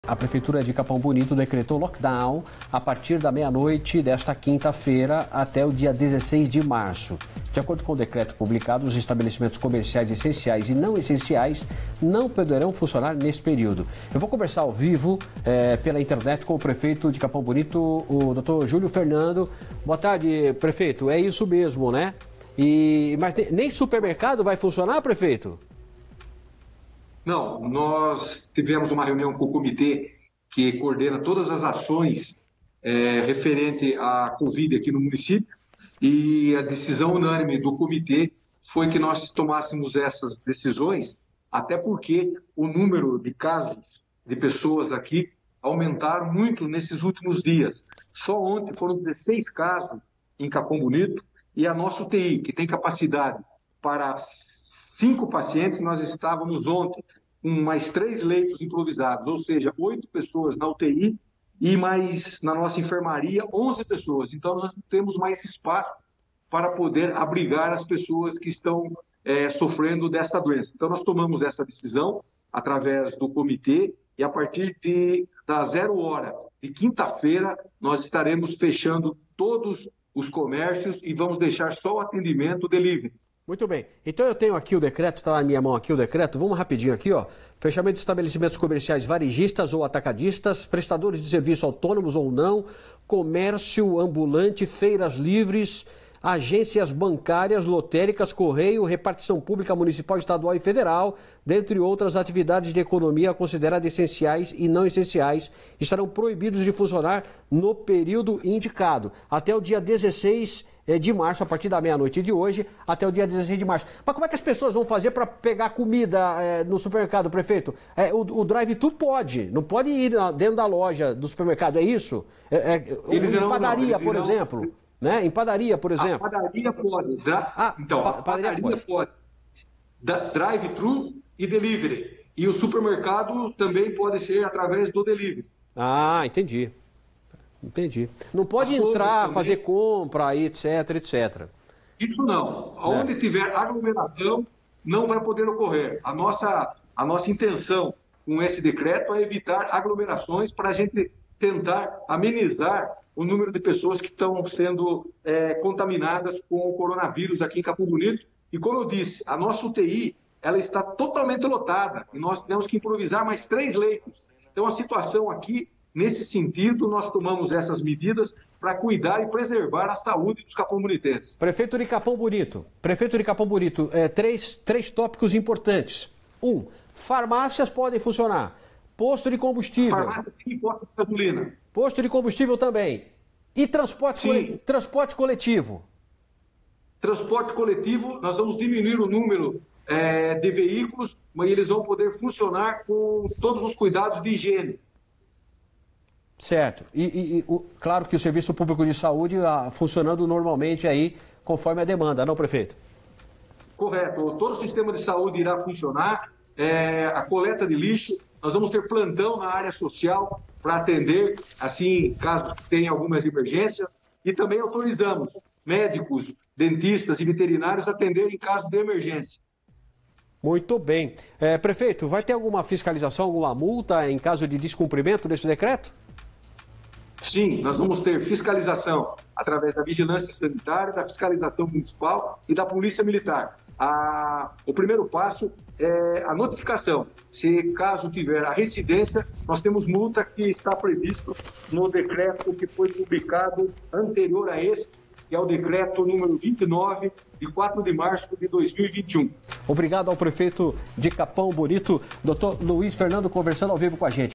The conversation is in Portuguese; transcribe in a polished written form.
A Prefeitura de Capão Bonito decretou lockdown a partir da meia-noite desta quinta-feira até o dia 16 de março. De acordo com o decreto publicado, os estabelecimentos comerciais essenciais e não essenciais não poderão funcionar nesse período. Eu vou conversar ao vivo pela internet com o prefeito de Capão Bonito, o doutor Júlio Fernando. Boa tarde, prefeito. É isso mesmo, né? Mas nem supermercado vai funcionar, prefeito? Não, nós tivemos uma reunião com o comitê que coordena todas as ações referente à Covid aqui no município e a decisão unânime do comitê foi que nós tomássemos essas decisões, até porque o número de casos de pessoas aqui aumentaram muito nesses últimos dias. Só ontem foram 16 casos em Capão Bonito e a nossa UTI, que tem capacidade para 5 pacientes, nós estávamos ontem com mais 3 leitos improvisados, ou seja, 8 pessoas na UTI e mais na nossa enfermaria 11 pessoas. Então nós temos mais espaço para poder abrigar as pessoas que estão sofrendo dessa doença. Então nós tomamos essa decisão através do comitê e a partir da 0 hora de quinta-feira nós estaremos fechando todos os comércios e vamos deixar só o atendimento delivery. Muito bem. Então eu tenho aqui o decreto, está na minha mão aqui o decreto. Vamos rapidinho aqui, ó. Fechamento de estabelecimentos comerciais varejistas ou atacadistas, prestadores de serviço autônomos ou não, comércio ambulante, feiras livres, agências bancárias, lotéricas, correio, repartição pública municipal, estadual e federal, dentre outras atividades de economia consideradas essenciais e não essenciais, estarão proibidos de funcionar no período indicado, até o dia 16 de março, a partir da meia-noite de hoje, até o dia 16 de março. Mas como é que as pessoas vão fazer para pegar comida no supermercado, prefeito? O drive-thru pode, não pode ir dentro da loja do supermercado, é isso? Em padaria, por exemplo. Né? Em padaria, por exemplo. A padaria pode. A padaria pode. Drive-thru e delivery. E o supermercado também pode ser através do delivery. Ah, entendi. Entendi. Não pode entrar, também fazer compra, etc, etc. Isso não. Onde tiver aglomeração, não vai poder ocorrer. A nossa intenção com esse decreto é evitar aglomerações para a gente tentar amenizar o número de pessoas que estão sendo contaminadas com o coronavírus aqui em Capão Bonito. E como eu disse, a nossa UTI ela está totalmente lotada e nós temos que improvisar mais 3 leitos. Então a situação aqui, nesse sentido, nós tomamos essas medidas para cuidar e preservar a saúde dos capão-bonitenses. Prefeito de Capão Bonito, três tópicos importantes. 1, farmácias podem funcionar. Posto de combustível. Farmácia sim, posto de gasolina. Posto de combustível também. E transporte coletivo? Transporte coletivo, nós vamos diminuir o número de veículos, mas eles vão poder funcionar com todos os cuidados de higiene. Certo. Claro que o Serviço Público de Saúde funcionando normalmente aí, conforme a demanda, não, prefeito? Correto. Todo o sistema de saúde irá funcionar, a coleta de lixo. Nós vamos ter plantão na área social para atender, assim, caso tenha algumas emergências. E também autorizamos médicos, dentistas e veterinários a atender em caso de emergência. Muito bem. Prefeito, vai ter alguma fiscalização, alguma multa em caso de descumprimento desse decreto? Sim, nós vamos ter fiscalização através da vigilância sanitária, da fiscalização municipal e da polícia militar. O primeiro passo é a notificação. Se caso tiver a residência, nós temos multa que está previsto no decreto que foi publicado anterior a esse, que é o decreto número 29, de 4 de março de 2021. Obrigado ao prefeito de Capão Bonito, doutor Luiz Fernando, conversando ao vivo com a gente.